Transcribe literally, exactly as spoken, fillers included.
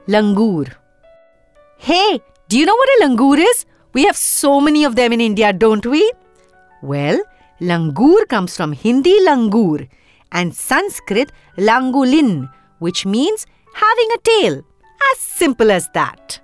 Langur. Hey, do you know what a langur is? We have so many of them in India, don't we? Well, langur comes from Hindi langur and Sanskrit langulin, which means having a tail. As simple as that.